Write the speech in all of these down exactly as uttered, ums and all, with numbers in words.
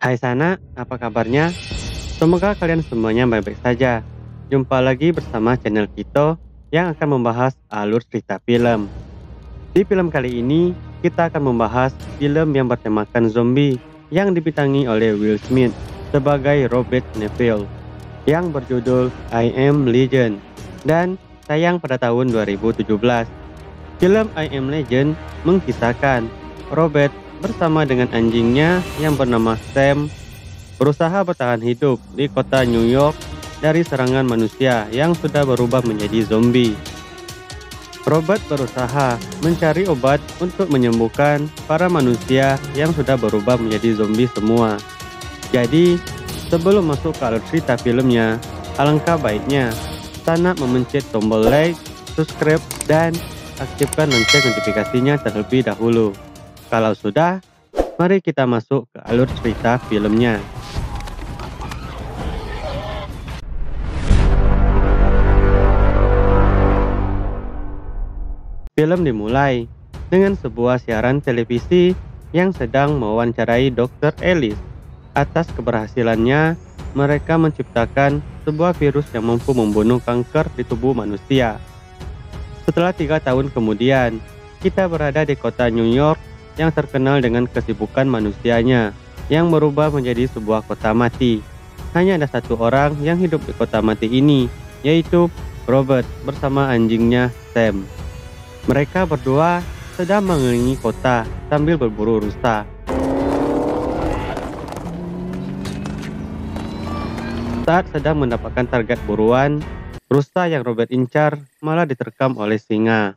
Hai Sana, apa kabarnya? Semoga kalian semuanya baik-baik saja. Jumpa lagi bersama channel Kito yang akan membahas alur cerita film. Di film kali ini, kita akan membahas film yang bertemakan zombie yang dibintangi oleh Will Smith sebagai Robert Neville yang berjudul I Am Legend dan tayang pada tahun dua ribu tujuh belas. Film I Am Legend mengisahkan Robert bersama dengan anjingnya yang bernama Sam berusaha bertahan hidup di kota New York dari serangan manusia yang sudah berubah menjadi zombie. Robert berusaha mencari obat untuk menyembuhkan para manusia yang sudah berubah menjadi zombie semua. Jadi, sebelum masuk ke alur cerita filmnya, alangkah baiknya Sana memencet tombol like, subscribe, dan aktifkan lonceng notifikasinya terlebih dahulu. Kalau sudah, mari kita masuk ke alur cerita filmnya. Film dimulai dengan sebuah siaran televisi yang sedang mewawancarai dokter Ellis. Atas keberhasilannya, mereka menciptakan sebuah virus yang mampu membunuh kanker di tubuh manusia. Setelah tiga tahun kemudian, kita berada di kota New York yang terkenal dengan kesibukan manusianya yang berubah menjadi sebuah kota mati. Hanya ada satu orang yang hidup di kota mati ini, yaitu Robert bersama anjingnya Sam. Mereka berdua sedang mengelilingi kota sambil berburu rusa. Saat sedang mendapatkan target buruan, rusa yang Robert incar malah diterkam oleh singa.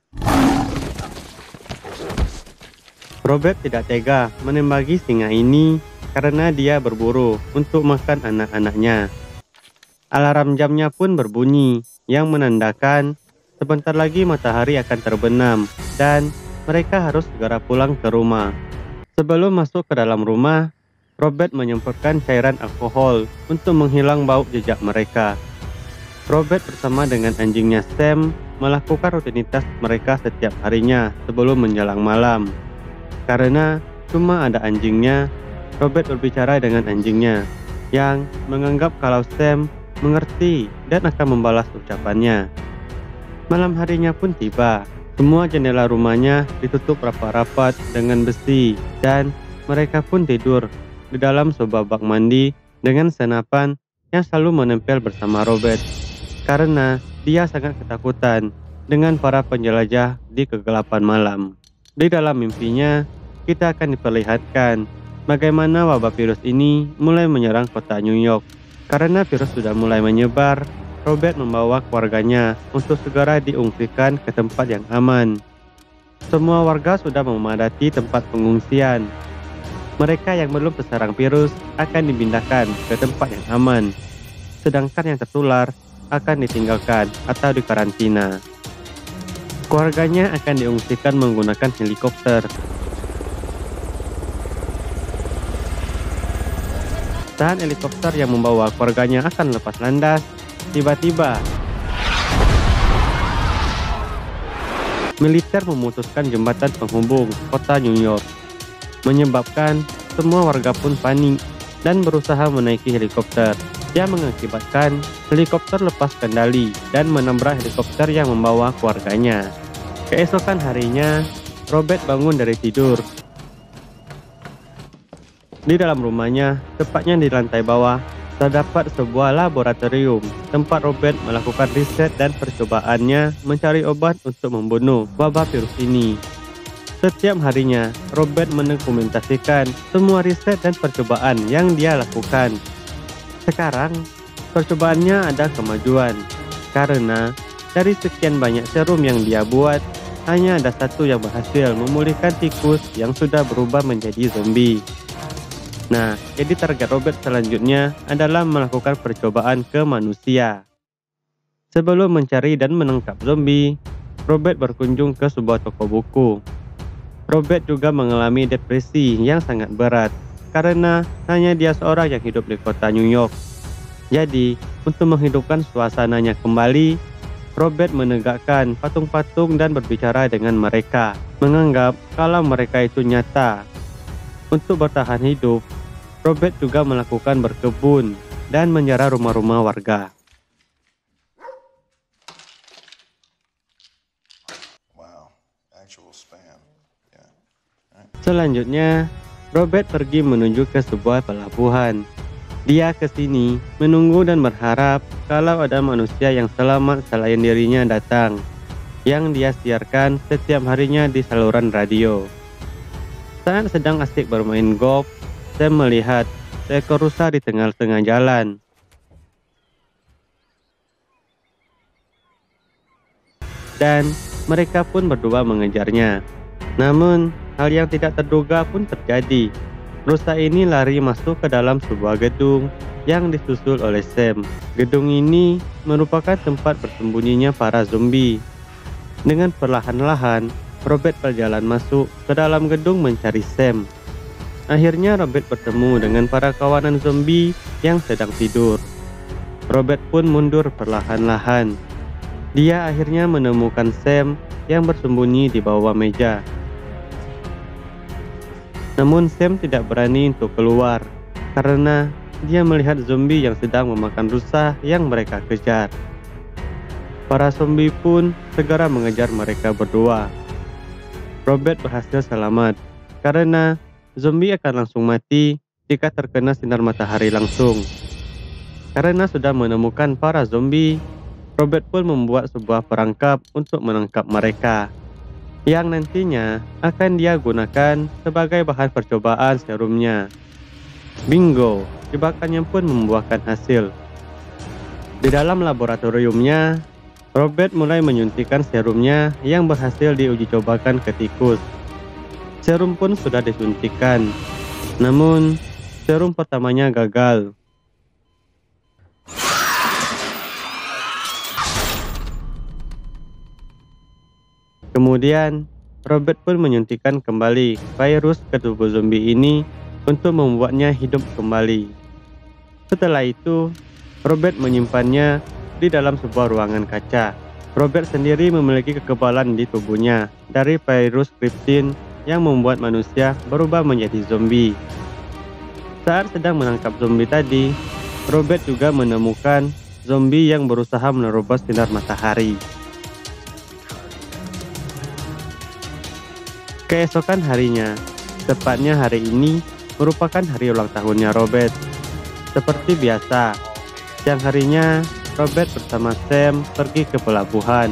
Robert tidak tega menembaki singa ini karena dia berburu untuk makan anak-anaknya. Alarm jamnya pun berbunyi yang menandakan sebentar lagi matahari akan terbenam dan mereka harus segera pulang ke rumah. Sebelum masuk ke dalam rumah, Robert menyemprotkan cairan alkohol untuk menghilang bau jejak mereka. Robert bersama dengan anjingnya Sam melakukan rutinitas mereka setiap harinya sebelum menjelang malam. Karena cuma ada anjingnya, Robert berbicara dengan anjingnya yang menganggap kalau Sam mengerti dan akan membalas ucapannya. Malam harinya pun tiba. Semua jendela rumahnya ditutup rapat-rapat dengan besi dan mereka pun tidur di dalam sebuah bak mandi dengan senapan yang selalu menempel bersama Robert karena dia sangat ketakutan dengan para penjelajah di kegelapan malam. Di dalam mimpinya, kita akan diperlihatkan bagaimana wabah virus ini mulai menyerang kota New York. Karena virus sudah mulai menyebar, Robert membawa keluarganya untuk segera diungsikan ke tempat yang aman. Semua warga sudah memadati tempat pengungsian. Mereka yang belum terserang virus akan dipindahkan ke tempat yang aman, sedangkan yang tertular akan ditinggalkan atau dikarantina. Keluarganya akan diungsikan menggunakan helikopter. Saat helikopter yang membawa keluarganya akan lepas landas, tiba-tiba militer memutuskan jembatan penghubung kota New York, menyebabkan semua warga pun panik dan berusaha menaiki helikopter, yang mengakibatkan helikopter lepas kendali dan menabrak helikopter yang membawa keluarganya. Keesokan harinya, Robert bangun dari tidur. Di dalam rumahnya, tepatnya di lantai bawah, terdapat sebuah laboratorium tempat Robert melakukan riset dan percobaannya mencari obat untuk membunuh wabah virus ini. Setiap harinya, Robert mendokumentasikan semua riset dan percobaan yang dia lakukan. Sekarang, percobaannya ada kemajuan, karena dari sekian banyak serum yang dia buat, hanya ada satu yang berhasil memulihkan tikus yang sudah berubah menjadi zombie. Nah, jadi target Robert selanjutnya adalah melakukan percobaan ke manusia. Sebelum mencari dan menangkap zombie, Robert berkunjung ke sebuah toko buku. Robert juga mengalami depresi yang sangat berat, karena hanya dia seorang yang hidup di kota New York. Jadi, untuk menghidupkan suasananya kembali, Robert menegakkan patung-patung dan berbicara dengan mereka, menganggap kalau mereka itu nyata. Untuk bertahan hidup, Robert juga melakukan berkebun dan menjara rumah-rumah warga. Selanjutnya, Robert pergi menuju ke sebuah pelabuhan. Dia ke sini menunggu dan berharap kalau ada manusia yang selamat selain dirinya datang, yang dia siarkan setiap harinya di saluran radio. Saat sedang asik bermain golf, Sam melihat seekor rusa di tengah-tengah jalan. Dan mereka pun berdua mengejarnya. Namun, hal yang tidak terduga pun terjadi. Rusa ini lari masuk ke dalam sebuah gedung yang disusul oleh Sam. Gedung ini merupakan tempat bersembunyinya para zombie. Dengan perlahan-lahan, Robert berjalan masuk ke dalam gedung mencari Sam. Akhirnya Robert bertemu dengan para kawanan zombie yang sedang tidur. Robert pun mundur perlahan-lahan. Dia akhirnya menemukan Sam yang bersembunyi di bawah meja. Namun Sam tidak berani untuk keluar karena dia melihat zombie yang sedang memakan rusa yang mereka kejar. Para zombie pun segera mengejar mereka berdua. Robert berhasil selamat karena zombie akan langsung mati jika terkena sinar matahari langsung. Karena sudah menemukan para zombie, Robert pun membuat sebuah perangkap untuk menangkap mereka, yang nantinya akan dia gunakan sebagai bahan percobaan serumnya. Bingo, jebakannya pun membuahkan hasil. Di dalam laboratoriumnya, Robert mulai menyuntikkan serumnya yang berhasil diuji cobakan ke tikus. Serum pun sudah disuntikkan, namun serum pertamanya gagal. Kemudian, Robert pun menyuntikkan kembali virus ke tubuh zombie ini untuk membuatnya hidup kembali. Setelah itu, Robert menyimpannya di dalam sebuah ruangan kaca. Robert sendiri memiliki kekebalan di tubuhnya dari virus krypton yang membuat manusia berubah menjadi zombie. Saat sedang menangkap zombie tadi, Robert juga menemukan zombie yang berusaha menerobos sinar matahari. Keesokan harinya, tepatnya hari ini merupakan hari ulang tahunnya Robert. Seperti biasa, siang harinya Robert bersama Sam pergi ke pelabuhan.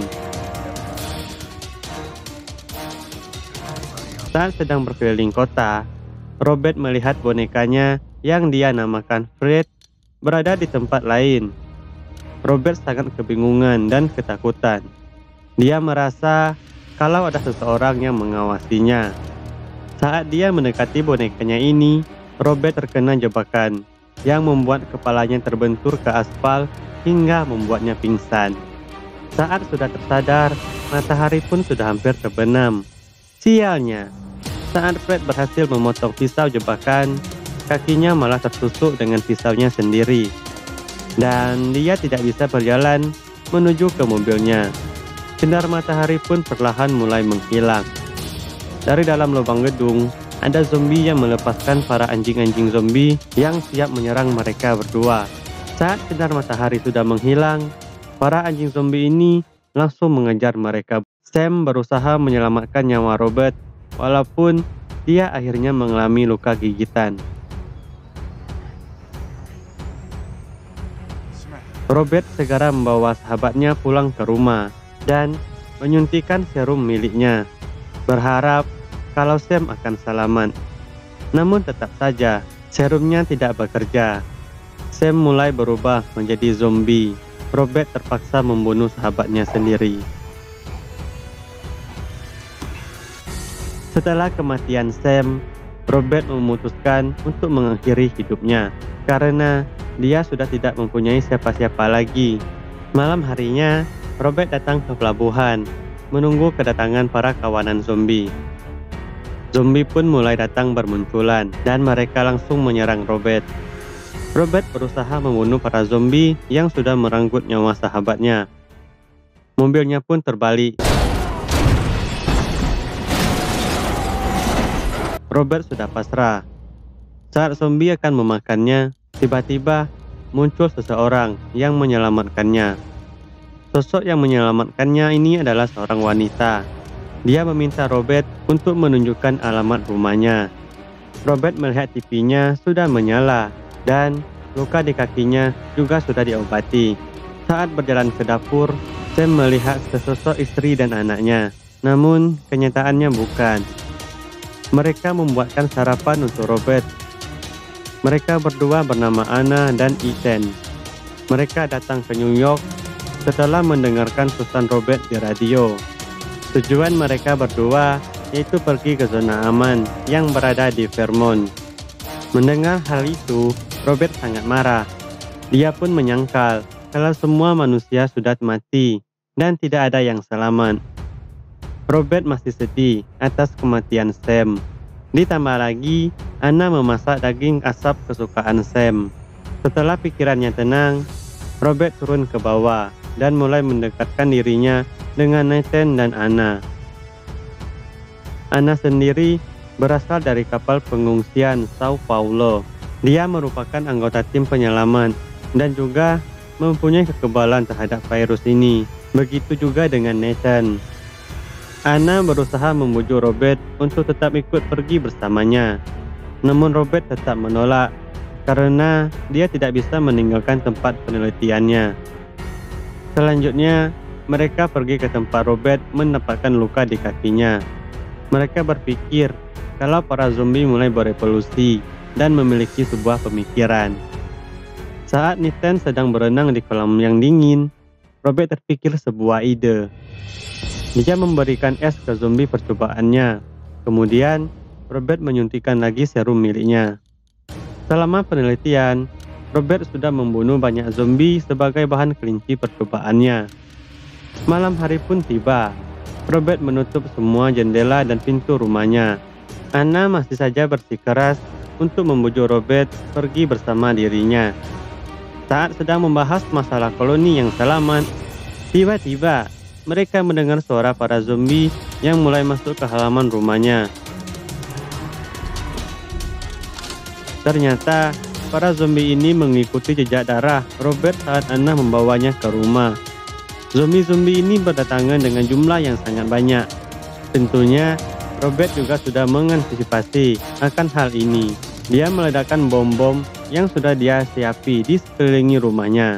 Saat sedang berkeliling kota, Robert melihat bonekanya yang dia namakan Fred berada di tempat lain. Robert sangat kebingungan dan ketakutan. Dia merasa kalau ada seseorang yang mengawasinya. Saat dia mendekati bonekanya ini, Robert terkena jebakan yang membuat kepalanya terbentur ke aspal hingga membuatnya pingsan. Saat sudah tersadar, matahari pun sudah hampir terbenam. Sialnya, saat Fred berhasil memotong pisau jebakan, kakinya malah tertusuk dengan pisaunya sendiri. Dan dia tidak bisa berjalan menuju ke mobilnya. Sinar matahari pun perlahan mulai menghilang. Dari dalam lubang gedung, ada zombie yang melepaskan para anjing-anjing zombie yang siap menyerang mereka berdua. Saat sinar matahari sudah menghilang, para anjing zombie ini langsung mengejar mereka. Sam berusaha menyelamatkan nyawa Robert, walaupun dia akhirnya mengalami luka gigitan. Robert segera membawa sahabatnya pulang ke rumah dan menyuntikkan serum miliknya, berharap kalau Sam akan selamat. Namun tetap saja, serumnya tidak bekerja. Sam mulai berubah menjadi zombie. Robert terpaksa membunuh sahabatnya sendiri. Setelah kematian Sam, Robert memutuskan untuk mengakhiri hidupnya karena dia sudah tidak mempunyai siapa-siapa lagi. Malam harinya, Robert datang ke pelabuhan, menunggu kedatangan para kawanan zombie. Zombie pun mulai datang bermunculan, dan mereka langsung menyerang Robert. Robert berusaha membunuh para zombie yang sudah merenggut nyawa sahabatnya. Mobilnya pun terbalik. Robert sudah pasrah. Saat zombie akan memakannya, tiba-tiba muncul seseorang yang menyelamatkannya. Sosok yang menyelamatkannya ini adalah seorang wanita. Dia meminta Robert untuk menunjukkan alamat rumahnya. Robert melihat T V-nya sudah menyala dan luka di kakinya juga sudah diobati. Saat berjalan ke dapur, Sam melihat sesosok istri dan anaknya. Namun, kenyataannya bukan. Mereka membuatkan sarapan untuk Robert. Mereka berdua bernama Anna dan Ethan. Mereka datang ke New York setelah mendengarkan pesan Robert di radio. Tujuan mereka berdua yaitu pergi ke zona aman yang berada di Vermont. Mendengar hal itu, Robert sangat marah. Dia pun menyangkal kalau semua manusia sudah mati dan tidak ada yang selamat. Robert masih sedih atas kematian Sam. Ditambah lagi, Anna memasak daging asap kesukaan Sam. Setelah pikirannya tenang, Robert turun ke bawah dan mulai mendekatkan dirinya dengan Nathan dan Anna. Anna sendiri berasal dari kapal pengungsian Sao Paulo. Dia merupakan anggota tim penyelamat dan juga mempunyai kekebalan terhadap virus ini. Begitu juga dengan Nathan. Anna berusaha membujuk Robert untuk tetap ikut pergi bersamanya. Namun Robert tetap menolak karena dia tidak bisa meninggalkan tempat penelitiannya. Selanjutnya, mereka pergi ke tempat Robert mendapatkan luka di kakinya. Mereka berpikir kalau para zombie mulai berevolusi dan memiliki sebuah pemikiran. Saat Nathan sedang berenang di kolam yang dingin, Robert terpikir sebuah ide. Dia memberikan es ke zombie percobaannya. Kemudian, Robert menyuntikkan lagi serum miliknya. Selama penelitian, Robert sudah membunuh banyak zombie sebagai bahan kelinci percobaannya. Malam hari pun tiba. Robert menutup semua jendela dan pintu rumahnya. Anna masih saja bersikeras untuk membujuk Robert pergi bersama dirinya. Saat sedang membahas masalah koloni yang selamat, tiba-tiba mereka mendengar suara para zombie yang mulai masuk ke halaman rumahnya. Ternyata para zombie ini mengikuti jejak darah Robert saat Anna membawanya ke rumah. Zombie-zombie ini berdatangan dengan jumlah yang sangat banyak. Tentunya, Robert juga sudah mengantisipasi akan hal ini. Dia meledakkan bom-bom yang sudah dia siapi di sekeliling rumahnya.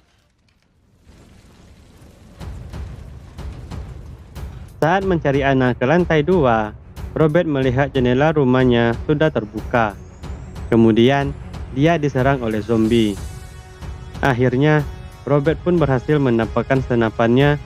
Saat mencari Anna ke lantai dua, Robert melihat jendela rumahnya sudah terbuka. Kemudian, dia diserang oleh zombie. Akhirnya, Robert pun berhasil mendapatkan senapannya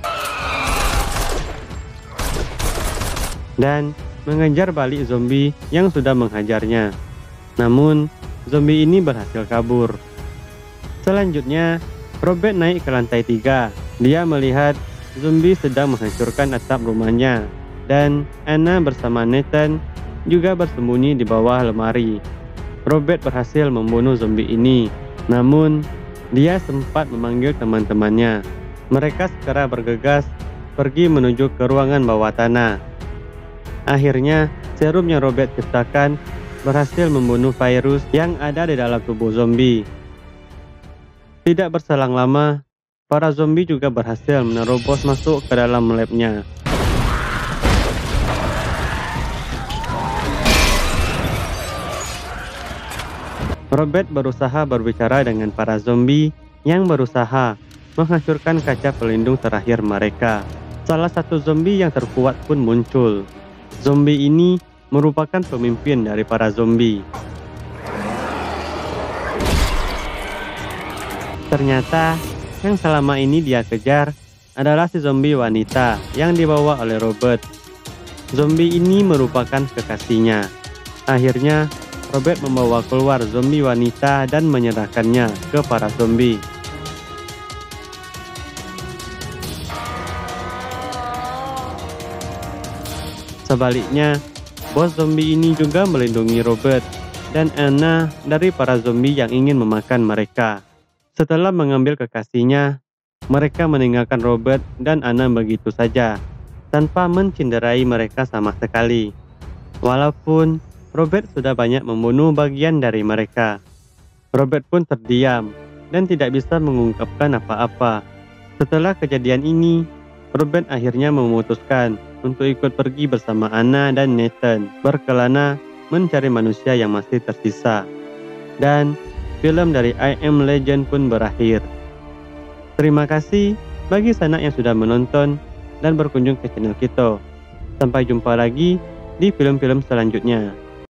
dan mengejar balik zombie yang sudah menghajarnya. Namun, zombie ini berhasil kabur. Selanjutnya, Robert naik ke lantai tiga. Dia melihat zombie sedang menghancurkan atap rumahnya, dan Anna bersama Nathan juga bersembunyi di bawah lemari. Robert berhasil membunuh zombie ini, namun dia sempat memanggil teman-temannya. Mereka segera bergegas pergi menuju ke ruangan bawah tanah. Akhirnya, serum yang Robert ciptakan berhasil membunuh virus yang ada di dalam tubuh zombie. Tidak berselang lama, para zombie juga berhasil menerobos masuk ke dalam labnya. Robert berusaha berbicara dengan para zombie yang berusaha menghancurkan kaca pelindung terakhir mereka. Salah satu zombie yang terkuat pun muncul. Zombie ini merupakan pemimpin dari para zombie. Ternyata yang selama ini dia kejar adalah si zombie wanita yang dibawa oleh Robert. Zombie ini merupakan kekasihnya. Akhirnya, Robert membawa keluar zombie wanita dan menyerahkannya ke para zombie. Sebaliknya, bos zombie ini juga melindungi Robert dan Anna dari para zombie yang ingin memakan mereka. Setelah mengambil kekasihnya, mereka meninggalkan Robert dan Anna begitu saja, tanpa mencinderai mereka sama sekali. Walaupun Robert sudah banyak membunuh bagian dari mereka. Robert pun terdiam dan tidak bisa mengungkapkan apa-apa. Setelah kejadian ini, Robert akhirnya memutuskan untuk ikut pergi bersama Anna dan Nathan berkelana mencari manusia yang masih tersisa. Dan film dari I Am Legend pun berakhir. Terima kasih bagi sanak yang sudah menonton dan berkunjung ke channel kita. Sampai jumpa lagi di film-film selanjutnya.